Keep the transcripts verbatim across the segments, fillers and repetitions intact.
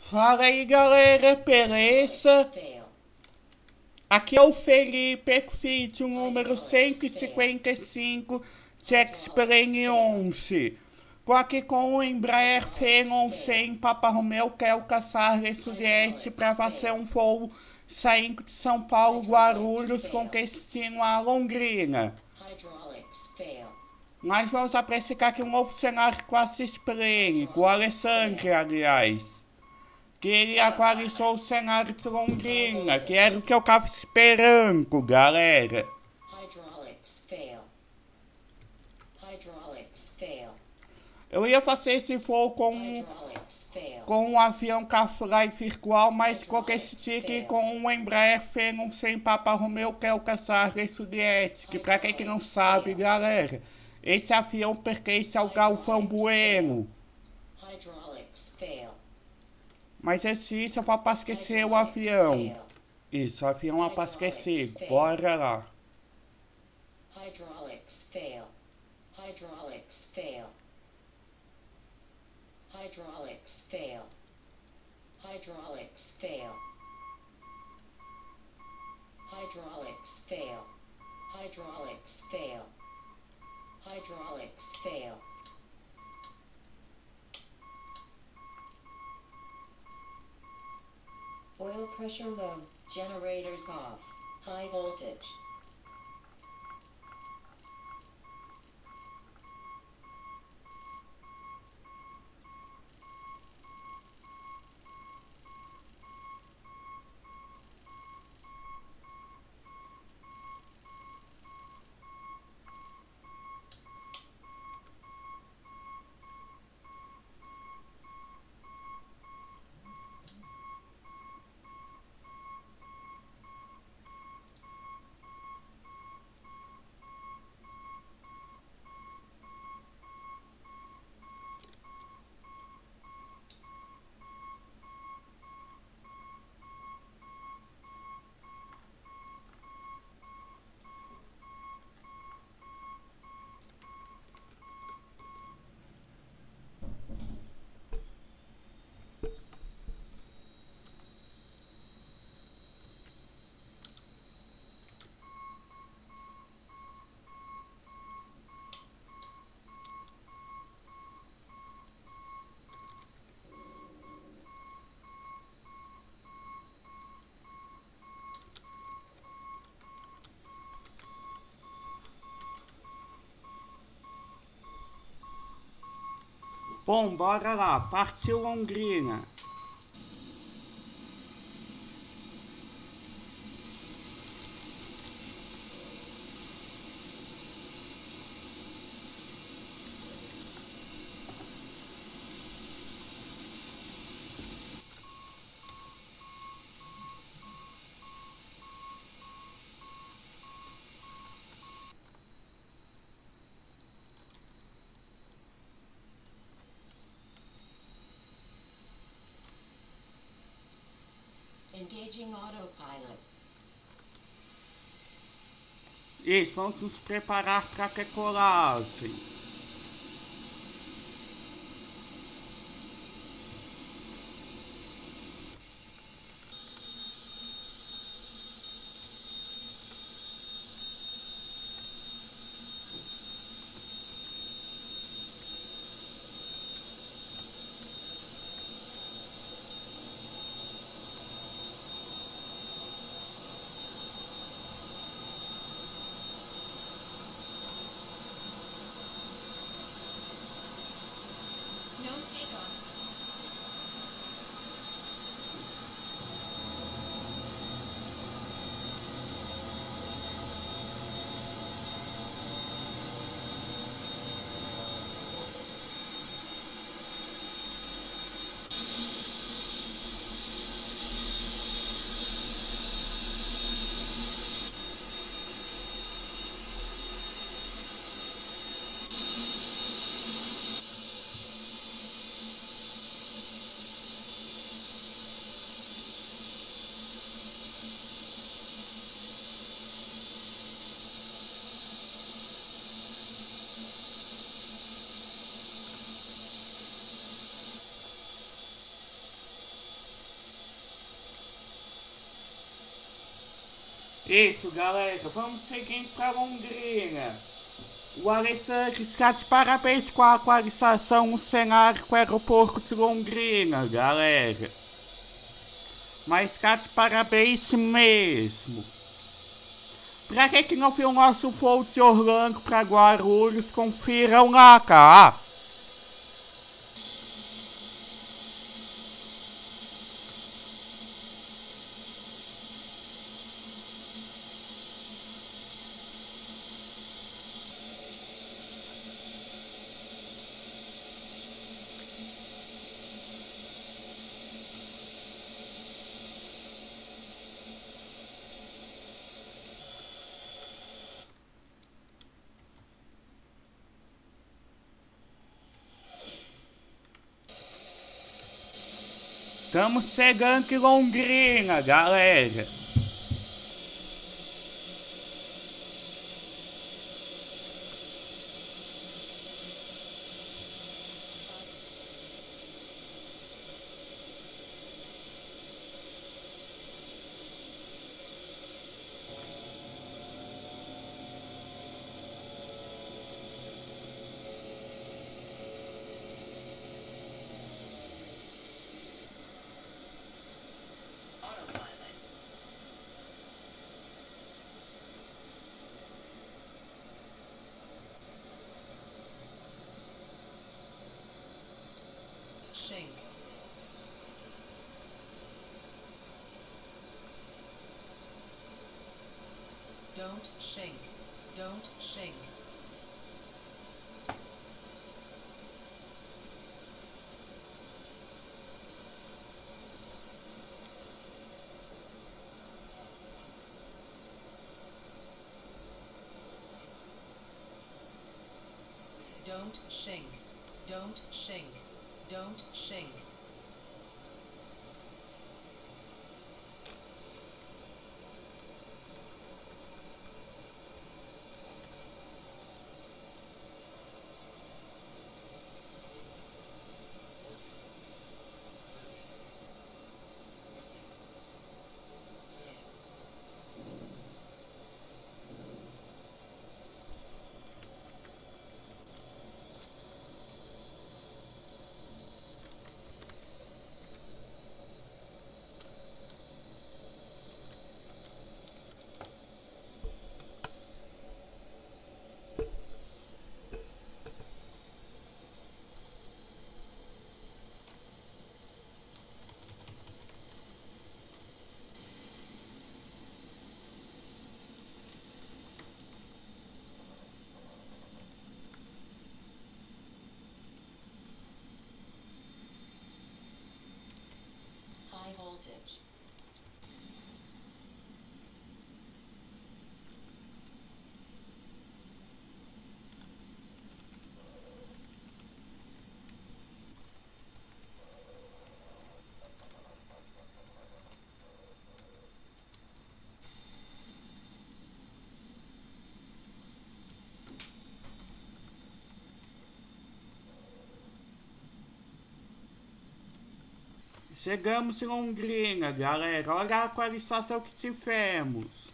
Fala aí galera, beleza? Aqui é o Felipe Exfídio número cento e cinquenta e cinco de X-Plane onze. Tô aqui com o Embraer Phenom cem Papa Romeo quero caçar Juliette para fazer um voo saindo de São Paulo, Guarulhos com destino a Londrina. Nós vamos apreciar aqui um novo cenário classe X-Plane, com o Alessandro, aliás. Que ele atualizou o cenário de Londrina, que era o que eu tava esperando, galera. Eu ia fazer esse voo com, com um avião Kafly virtual, mas coloquei esse tique com um Embraer Phenom cem Papa Romeo quero caçar Juliette, que pra quem que não sabe, galera, esse avião pertence ao Galvão Bueno. Mas esse isso eu vou abastecer o avião. Isso, o avião abastecido. Bora lá. Hydraulics fail. Hydraulics fail. Hydraulics fail. Hydraulics fail. Hydraulics fail. Hydraulics fail. Hydraulics fail. Oil pressure low. Generators off. High voltage. Bom, bora lá. Partiu Londrina. Engaging autopilot. Isso, vamos nos preparar para a decolagem. Isso, galera, vamos seguindo para Londrina. O Alessandro está de parabéns com a atualização no cenário com o aeroporto de Londrina, galera. Mas está de parabéns mesmo. Pra quem que não viu o nosso voo de Orlando para Guarulhos, confiram lá, tá? Estamos chegando em Londrina, galera. Sink. Don't sink. Don't sink. Don't sink. Don't sink. Don't sink. High voltage. Chegamos em Londrina, galera. Olha a atualização que tivemos.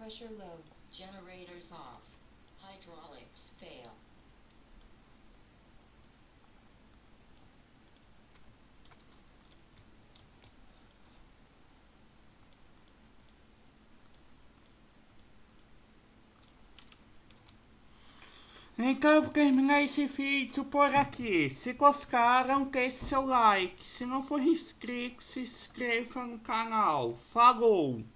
Pressure low. Generators off. Hydraulics fail. Então eu vou terminar esse vídeo por aqui. Se gostaram, deixe seu like. Se não for inscrito, se inscreva no canal. Falou!